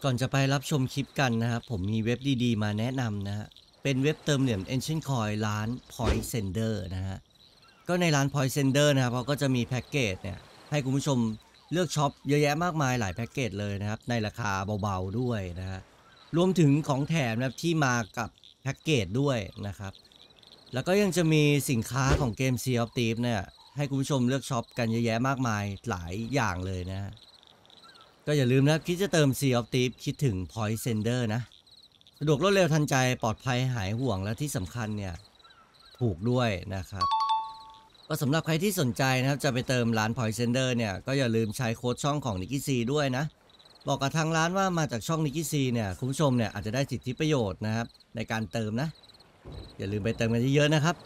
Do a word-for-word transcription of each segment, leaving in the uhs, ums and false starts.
ก่อนจะไปรับชมคลิปกันนะครับผมมีเว็บดีๆมาแนะนำนะฮะเป็นเว็บเติมเหรียญ Ancient Coin ร้าน Point Sender นะฮะก็ในร้าน Point Sender นะครับเขาก็จะมีแพ็กเกจเนี่ยให้คุณผู้ชมเลือกช็อปเยอะแยะมากมายหลายแพ็กเกจเลยนะครับในราคาเบาๆด้วยนะฮะรวมถึงของแถมนะครับที่มากับแพ็กเกจด้วยนะครับแล้วก็ยังจะมีสินค้าของเกม Sea of Thieves เนี่ยให้คุณผู้ชมเลือกช็อปกันเยอะแยะมากมายหลายอย่างเลยนะฮะก็อย่าลืมนะคิดจะเติม Sea of Thieves คิดถึง Point Sender นะสะดวกรวดเร็วทันใจปลอดภัยหายห่วงและที่สำคัญเนี่ยถูกด้วยนะครับก็สำหรับใครที่สนใจนะครับจะไปเติมร้าน Point Sender เนี่ยก็อย่าลืมใช้โค้ดช่องของ Nicky C ด้วยนะบอกกับทางร้านว่ามาจากช่อง Nicky C เนี่ยคุณผู้ชมเนี่ยอาจจะได้สิทธิประโยชน์นะครับในการเติมนะอย่าลืมไปเติมกันเยอะๆนะครับ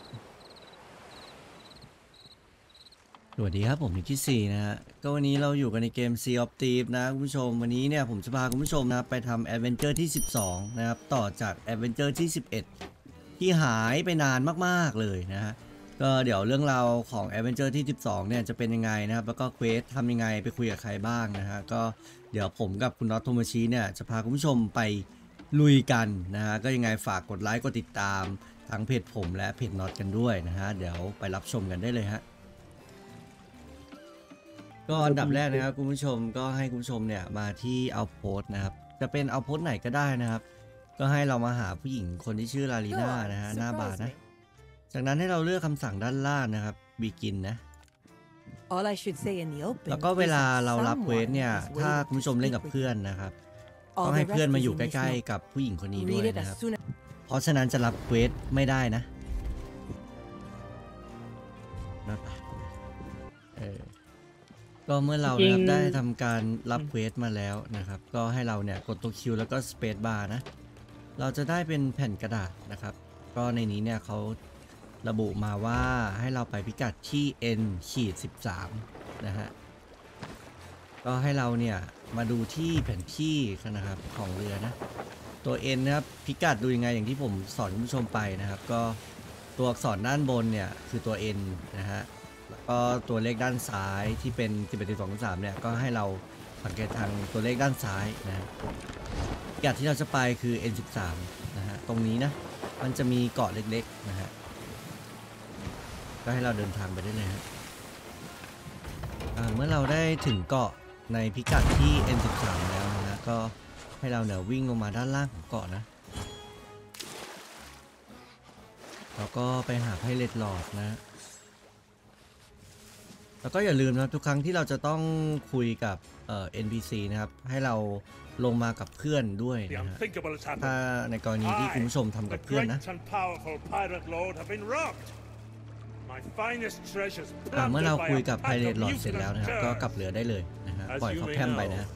สวัสดีครับผมนิกกี้ซีนะฮะก็วันนี้เราอยู่กันในเกม Sea of Thieves นะคุณผู้ชมวันนี้เนี่ยผมจะพาคุณผู้ชมนะไปทำแอดเวนเจอร์ที่สิบสองนะครับต่อจากแอดเวนเจอร์ที่สิบเอ็ดที่หายไปนานมากๆเลยนะฮะก็เดี๋ยวเรื่องราวของแอดเวนเจอร์ที่สิบสองเนี่ยจะเป็นยังไงนะครับแล้วก็เควสทำยังไงไปคุยกับใครบ้างนะฮะก็เดี๋ยวผมกับคุณน็อตโทโมชิเนี่ยจะพาคุณผู้ชมไปลุยกันนะฮะก็ยังไงฝากกดไลค์กดติดตามทั้งเพจผมและเพจน็อตกันด้วยนะฮะเดี๋ยวไปรับชมกันได้เลยฮะก็อันดับแรกนะครับคุณผู้ชมก็ให้คุณผู้ชมเนี่ยมาที่เอาโพสนะครับจะเป็นเอาโพสไหนก็ได้นะครับก็ให้เรามาหาผู้หญิงคนที่ชื่อลาลีน่านะฮะหน้าบาร์นะจากนั้นให้เราเลือกคำสั่งด้านล่างนะครับ begin นะแล้วก็เวลาเรารับเควสเนี่ยถ้าคุณผู้ชมเล่นกับเพื่อนนะครับต้องให้เพื่อนมาอยู่ใกล้ๆกับผู้หญิงคนนี้ด้วยนะครับเพราะฉะนั้นจะรับเควสไม่ได้นะนะเออก็เมื่อเรานะครับได้ทำการรับเควสมาแล้วนะครับก็ให้เราเนี่ยกดตัวคิวแล้วก็สเปซบาร์นะเราจะได้เป็นแผ่นกระดาษนะครับก็ในนี้เนี่ยเขาระบุมาว่าให้เราไปพิกัดที่ n ขีดสิบสามนะฮะก็ให้เราเนี่ยมาดูที่แผนที่นะครับของเรือนะตัว n นะครับพิกัดดูยังไงอย่างที่ผมสอนคุณผู้ชมไปนะครับก็ตัวอักษรด้านบนเนี่ยคือตัว n นะฮะแล้วก็ตัวเลขด้านซ้ายที่เป็นสิบเอ็ด สิบสอง สิบสามเนี่ยก็ให้เราสังเกตทางตัวเลขด้านซ้ายนะพิกัดที่เราจะไปคือ เอ็น สิบสาม นะฮะตรงนี้นะมันจะมีเกาะเล็กๆนะฮะก็ให้เราเดินทางไปได้เลยฮะเมื่อเราได้ถึงเกาะในพิกัดที่ เอ็น สิบสาม แล้วนะก็ให้เราเนี่ยวิ่งลงมาด้านล่างของเกาะนะแล้วก็ไปหาไพเรตลอร์ดนะแล้วก็อย่าลืมนะทุกครั้งที่เราจะต้องคุยกับเอ่อ เอ็น พี ซี นะครับให้เราลงมากับเพื่อนด้วยนะฮะถ้าในกรณีที่คุณผู้ชมทำกับเพื่อนนะเมื่อเราคุยกับไพเรตลอร์ดเสร็จแล้วนะครับก็กลับเรือได้เลยนะฮะปล่อยเขาแพร่มไปนะ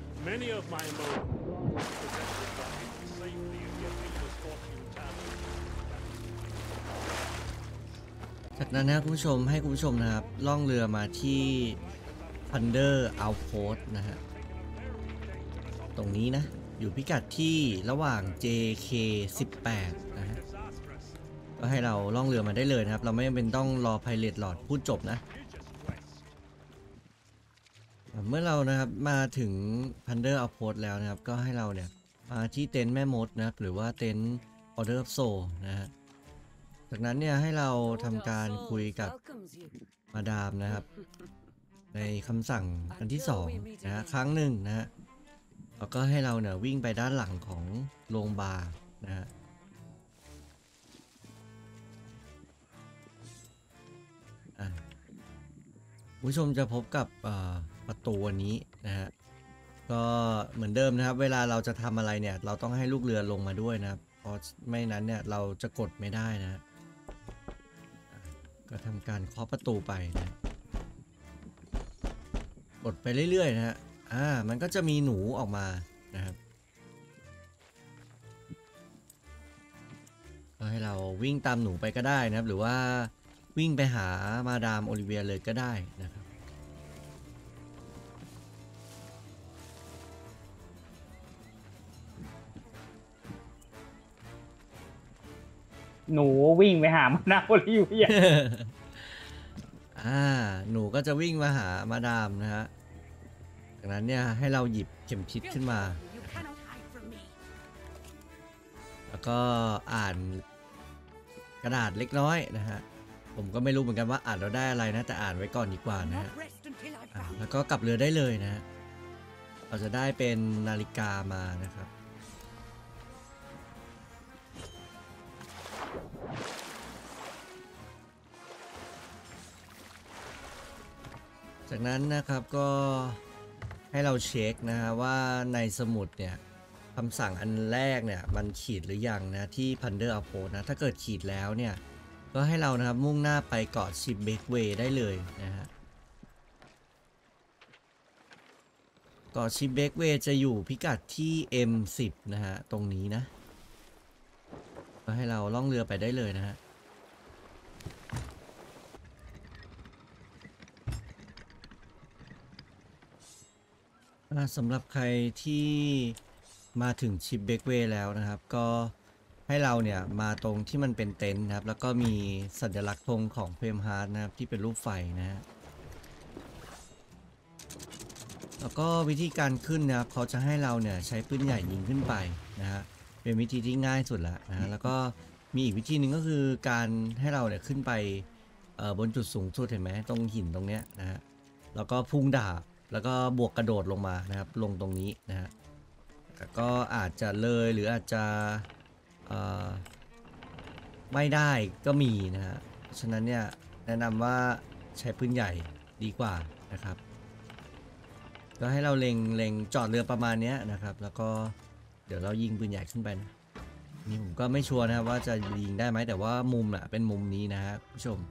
จากนั้นนะคุณผู้ชมให้คุณผู้ชมนะครับล่องเรือมาที่ Thunder Outpost นะฮะตรงนี้นะอยู่พิกัดที่ระหว่าง เจ เค สิบแปด นะฮะก็ให้เราล่องเรือมาได้เลยนะครับเราไม่จำเป็นต้องรอไพเรตลอร์ดพูดจบนะเมื่อเรานะครับมาถึง Thunder Outpost แล้วนะครับก็ให้เราเนี่ยมาที่เต็นท์แม่มดนะครับหรือว่าเต็นท์ Order of Soul นะฮะจากนั้นเนี่ยให้เราทำการคุยกับมาดามนะครับในคำสั่งอันที่สองนะฮะครั้งหนึ่งนะฮะแล้วก็ให้เราเนี่ยวิ่งไปด้านหลังของโรงบาร์นะฮะผู้ชมจะพบกับประตูอันนี้นะฮะก็เหมือนเดิมนะครับเวลาเราจะทำอะไรเนี่ยเราต้องให้ลูกเรือลงมาด้วยนะครับเพราะไม่นั้นเนี่ยเราจะกดไม่ได้นะก็ทำการเคาะประตูไปนะกดไปเรื่อยๆนะฮะอ่ามันก็จะมีหนูออกมานะครับก็ให้เราวิ่งตามหนูไปก็ได้นะครับหรือว่าวิ่งไปหามาดามโอลิเวียเลยก็ได้นะครับหนูวิ่งไปหามาดามโอลิเวียอ่าหนูก็จะวิ่งมาหามาดามนะฮะจากนั้นเนี่ยให้เราหยิบเข็มทิศขึ้นมาแล้วก็อ่านกระดาษเล็กน้อยนะฮะผมก็ไม่รู้เหมือนกันว่าอ่านเราได้อะไรนะแต่อ่านไว้ก่อนดีกว่านะฮะแล้วก็กลับเรือได้เลยนะฮะเราจะได้เป็นนาฬิกามานะครับจากนั้นนะครับก็ให้เราเช็คนะฮะว่าในสมุดเนี่ยคำสั่งอันแรกเนี่ยมันขีดหรือยังนะที่ Plunder Outpost นะถ้าเกิดขีดแล้วเนี่ยก็ให้เรานะครับมุ่งหน้าไปเกาะชิปเบกเวย์ได้เลยนะฮะเกาะชิปเบกเวย์จะอยู่พิกัดที่ เอ็ม สิบ นะฮะตรงนี้นะก็ให้เราล่องเรือไปได้เลยนะฮะสำหรับใครที่มาถึงชิปเบกเวย์แล้วนะครับก็ให้เราเนี่ยมาตรงที่มันเป็นเต็นท์นะครับแล้วก็มีสัญลักษณ์ธงของเพมฮาร์ดนะครับที่เป็นรูปไฟนะฮะแล้วก็วิธีการขึ้นนะครับเขาจะให้เราเนี่ยใช้ปืนใหญ่ยิงขึ้นไปนะฮะเป็นวิธีที่ง่ายสุดละนะฮะแล้วก็มีอีกวิธีหนึ่งก็คือการให้เราเนี่ยขึ้นไปเอ่อบนจุดสูงสุดเห็นไหมตรงหินตรงเนี้ยนะฮะแล้วก็พุ่งดาบแล้วก็บวกกระโดดลงมานะครับลงตรงนี้นะฮะก็อาจจะเลยหรืออาจจะไม่ได้ก็มีนะฮะฉะนั้นเนี่ยแนะนำว่าใช้ปืนใหญ่ดีกว่านะครับก็ให้เราเล็งเล็งจอดเรือประมาณนี้นะครับแล้วก็เดี๋ยวเรายิงปืนใหญ่ขึ้นไปนะนี่ผมก็ไม่ชัวร์นะครับว่าจะยิงได้ไหมแต่ว่ามุมอ่ะเป็นมุมนี้นะฮะผู้ชม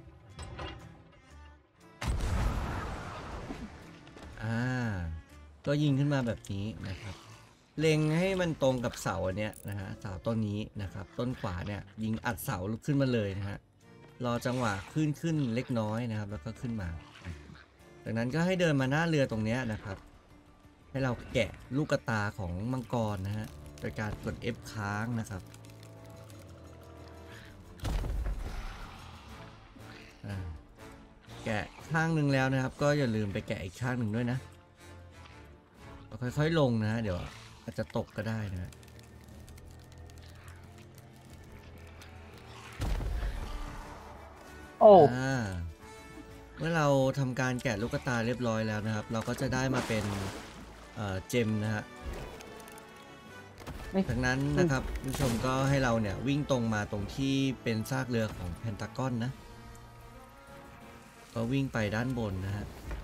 อ่าก็ยิงขึ้นมาแบบนี้นะครับเล็งให้มันตรงกับเสาอันเนี้ยนะฮะเสาต้นนี้นะครับต้นขวาเนี่ยยิงอัดเสาขึ้นมาเลยนะฮะรอจังหวะขึ้นขึ้นเล็กน้อยนะครับแล้วก็ขึ้นมาจากนั้นก็ให้เดินมาหน้าเรือตรงเนี้ยนะครับให้เราแกะลูกกระตาของมังกรนะฮะโดยการกด F ค้างนะครับแกะข้างหนึ่งแล้วนะครับก็อย่าลืมไปแกะอีกข้างหนึ่งด้วยนะค่อยๆลงนะเดี๋ยวอาจจะตกก็ได้นะโอ้เมื่อเราทำการแกะลูกตาเรียบร้อยแล้วนะครับเราก็จะได้มาเป็นเอ่อเจมนะฮะจากนั้นนะครับผู้ชมก็ให้เราเนี่ยวิ่งตรงมาตรงที่เป็นซากเรือของเพนทากอนนะก็วิ่งไปด้านบนนะฮะ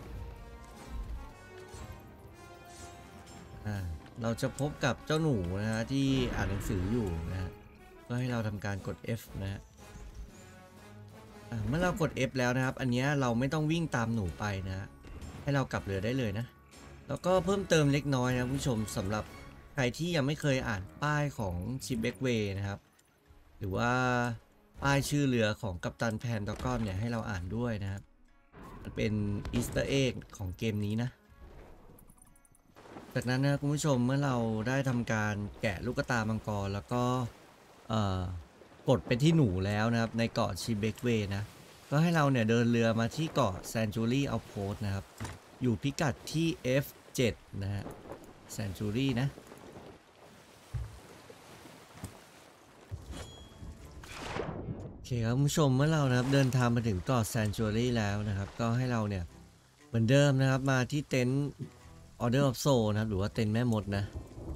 อ่าเราจะพบกับเจ้าหนูนะฮะที่อ่านหนังสืออยู่นะฮะก็ให้เราทำการกด F นะฮะเมื่อเรากด F แล้วนะครับอันนี้เราไม่ต้องวิ่งตามหนูไปนะให้เรากลับเรือได้เลยนะแล้วก็เพิ่มเติมเล็กน้อยนะผู้ชมสำหรับใครที่ยังไม่เคยอ่านป้ายของชิปเบกเวย์นะครับหรือว่าป้ายชื่อเรือของกัปตันแพนทากอนเนี่ยให้เราอ่านด้วยนะครับมันเป็นอีสเตอร์เอ็กของเกมนี้นะจากนั้นนะคุณผู้ชมเมื่อเราได้ทำการแกะลูกตามังกรแล้วก็กดเป็นที่หนูแล้วนะครับในเกาะชิเบกเวย์นะก็ให้เราเนี่ยเดินเรือมาที่เกาะแซนจูรี่เอาโพสนะครับอยู่พิกัดที่ เอฟ เจ็ด นะฮะแซนจูรี่นะโอเคครับคุณผู้ชมเมื่อเรานะครับเดินทางมาถึงเกาะแซนจูรี่แล้วนะครับก็ให้เราเนี่ยเหมือนเดิมนะครับมาที่เต็นท์ Order of Soul นะครับหรือว่าเต็นท์แม่มดนะ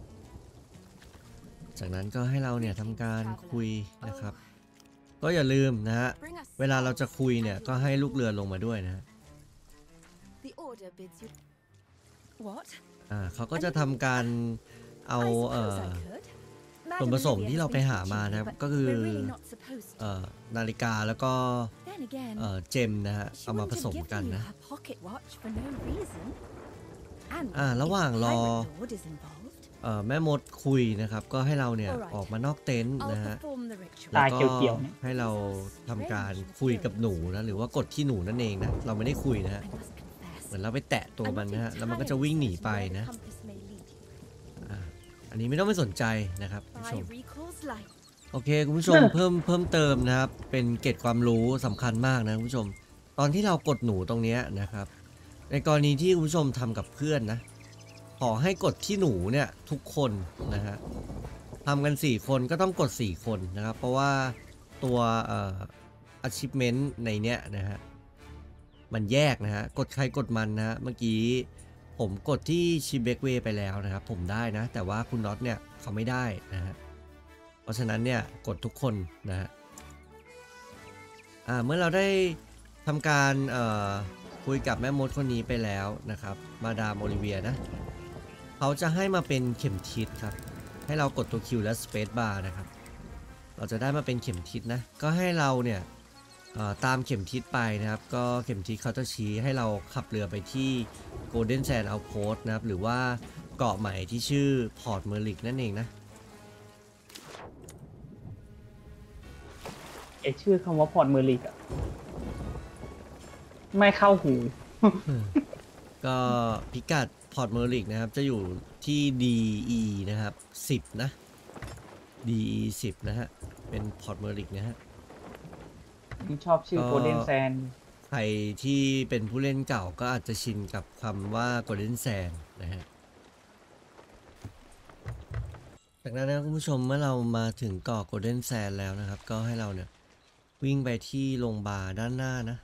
จากนั้นก็ให้เราเนี่ยทำการคุยนะครับก็อย่าลืมนะฮะเวลาเราจะคุยเนี่ยก็ให้ลูกเรือลงมาด้วยนะอ่าเขาก็จะทำการเอาเอ่อส่วนผสมที่เราไปหามานะครับก็คือเอ่อนาฬิกาแล้วก็เอ่อเจมนะฮะเอามาผสมกันนะอ่าระหว่างรอเอ่อแม่มดคุยนะครับก็ให้เราเนี่ยออกมานอกเต็นท์นะฮะแล้วก็ให้เราทำการคุยกับหนูนะหรือว่ากดที่หนูนั่นเองนะเราไม่ได้คุยนะฮะเหมือนเราไปแตะตัวมันนะฮะแล้วมันก็จะวิ่งหนีไปนะอ่าอันนี้ไม่ต้องไปสนใจนะครับผู้ชมโอเคคุณผู้ชมเพิ่มเพิ่มเติมนะครับเป็นเกร็ดความรู้สำคัญมากนะคุณผู้ชมตอนที่เรากดหนูตรงนี้นะครับในกรณีที่คุณผู้ชมทำกับเพื่อนนะขอให้กดที่หนูเนี่ยทุกคนนะฮะทำกันสี่คนก็ต้องกดสี่คนนะครับเพราะว่าตัวเอ่อ achievement ในเนี้ยนะฮะมันแยกนะฮะกดใครกดมันนะฮะเมื่อกี้ผมกดที่ชิเบกเวไปแล้วนะครับผมได้นะแต่ว่าคุณน็อตเนี่ยเขาไม่ได้นะฮะเพราะฉะนั้นเนี่ยกดทุกคนนะฮะอ่าเมื่อเราได้ทำการเอ่อคุยกับแม่มดคนนี้ไปแล้วนะครับมาดามโอลิเวียนะเขาจะให้มาเป็นเข็มทิศครับให้เรากดตัวคิวและสเปซบาร์นะครับเราจะได้มาเป็นเข็มทิศนะก็ให้เราเนี่ยตามเข็มทิศไปนะครับก็เข็มทิศเขาจะชี้ให้เราขับเรือไปที่ Golden Sand Outpost นะครับหรือว่าเกาะใหม่ที่ชื่อพอร์ตเมอริกนั่นเองนะเอะชื่อคำว่าพอร์ตเมอริกอะไม่เข้าหูก็พิกัดพอร์ตเมอริกนะครับจะอยู่ที่ ดี อี นะครับสิบนะ ดี อี สิบนะฮะเป็นพอร์ตเมอริกนะฮะชอบชื่อโกลเด้นแซนใครที่เป็นผู้เล่นเก่าก็อาจจะชินกับคำว่า Golden Sand นะฮะจากนั้นนะคุณผู้ชมเมื่อเรามาถึงเกาะ Golden Sand แล้วนะครับก็ให้เราเนี่ยวิ่งไปที่โรงบาร์ด้านหน้านะ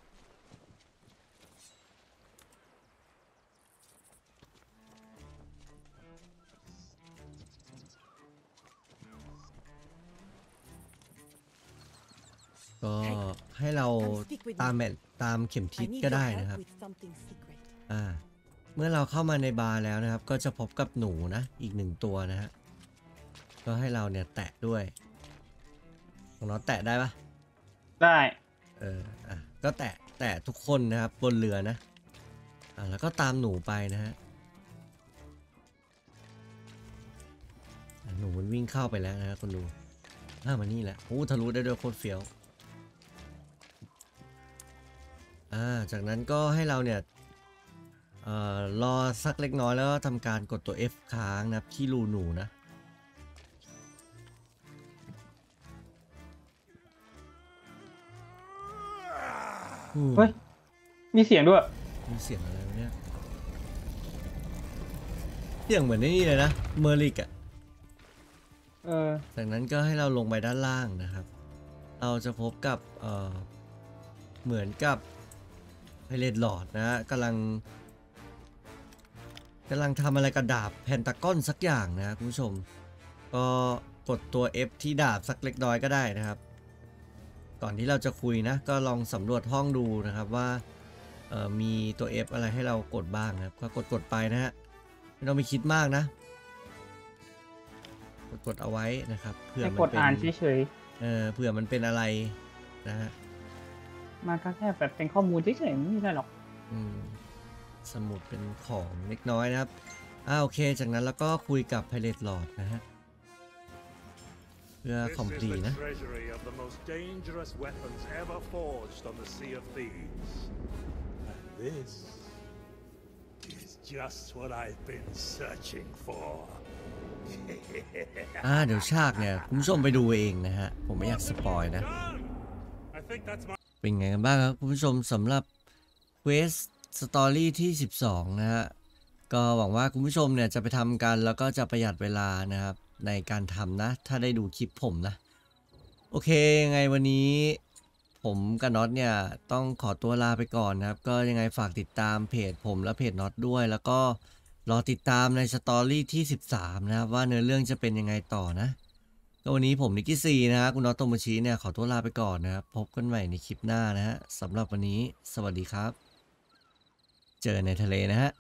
ก็ให้เราตามแบบตามเข็มทิศก็ได้นะครับอ่าเมื่อเราเข้ามาในบาร์แล้วนะครับก็จะพบกับหนูนะอีกหนึ่งตัวนะฮะก็ให้เราเนี่ยแตะด้วยของเราแตะได้ปะได้เอออ่ะก็แตะแตะทุกคนนะครับบนเรือนะอ่าแล้วก็ตามหนูไปนะฮะหนูมันวิ่งเข้าไปแล้วนะคนดูอ่ามานี่แหละโอ้ทะลุได้ด้วยโคตรเฟี้ยวอ่าจากนั้นก็ให้เราเนี่ยเอ่อรอสักเล็กน้อยแล้วทำการกดตัว F ค้างนะครับที่รูหนูนะเฮ้ยมีเสียงด้วยมีเสียงอะไรเนี่ยเสียงเหมือนนี่เลยนะเมอริกอะเออจากนั้นก็ให้เราลงไปด้านล่างนะครับเราจะพบกับเอ่อเหมือนกับไพเรตลอร์ดนะฮะกำลังกำลังทำอะไรกับดาบแพนตากอนสักอย่างนะคุณผู้ชมก็กดตัว F ที่ดาบสักเล็กน้อยก็ได้นะครับก่อนที่เราจะคุยนะก็ลองสำรวจห้องดูนะครับว่าเอ่อมีตัว F อะไรให้เรากดบ้างนะครับก็กดกดไปนะฮะไม่ต้องไปคิดมากนะกดกดเอาไว้นะครับเผื่อมันกดอ่านเฉยเออเผื่อมันเป็นอะไรนะฮะมาก็แค่แบบเป็นข้อมูลเฉยๆไม่มีอะไรหรอกอืมสมุดเป็นของเล็กน้อยนะครับอ่าโอเคจากนั้นแล้วก็คุยกับไพเรตลอร์ดนะฮะเพื่อคอมพลีนะอ่าเดี๋ยวฉากเนี่ยคุณผู้ชมไปดูเองนะฮะผมไม่อยากสปอยนะเป็นไงกันบ้างครับคุณผู้ชมสำหรับเควสสตอรี่ที่สิบสองนะฮะก็หวังว่าคุณผู้ชมเนี่ยจะไปทำกันแล้วก็จะประหยัดเวลานะครับในการทำนะถ้าได้ดูคลิปผมนะโอเคยังไงวันนี้ผมกับน็อตเนี่ยต้องขอตัวลาไปก่อนนะครับก็ยังไงฝากติดตามเพจผมและเพจน็อตด้วยแล้วก็รอติดตามในสตอรี่ที่สิบสามนะครับว่าเนื้อเรื่องจะเป็นยังไงต่อนะก็วันนี้ผมนิกกี้ซีนะฮะคุณน็อตโตโมชิเนี่ยขอตัวลาไปก่อนนะครับพบกันใหม่ในคลิปหน้านะฮะสำหรับวันนี้สวัสดีครับเจอในทะเลนะฮะ